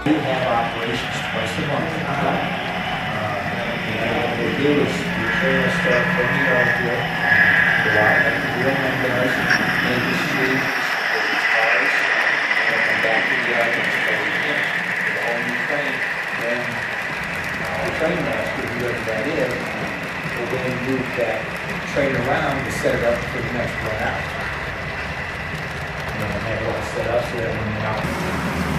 We have operations twice a month. What we do is we train our staff from the yard here, go out at the real members, in the street, with the cars, and come back to the yard and start again. With a whole new train. Then the train master, whoever that is, will then move that train around to set it up for the next run out. And then have it all set up so that when you're out.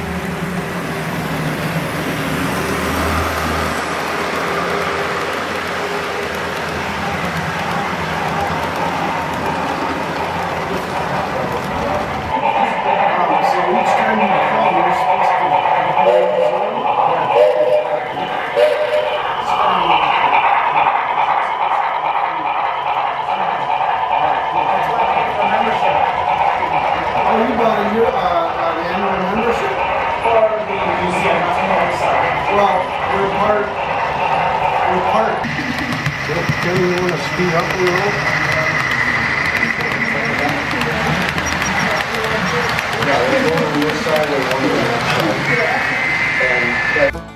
Can you want to speed up a little? Yeah, we're going on this side and one on that side. And